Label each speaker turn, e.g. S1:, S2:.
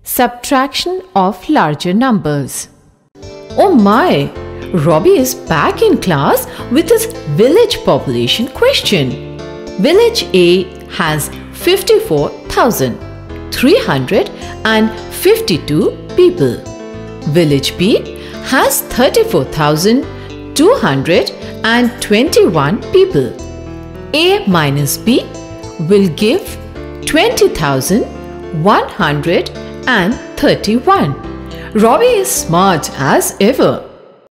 S1: Subtraction of larger numbers. Oh my! Robbie is back in class with his village population question. Village A has 54,352 people. Village B has 34,221 people. A minus B will give 20,131. Robbie is smart as ever.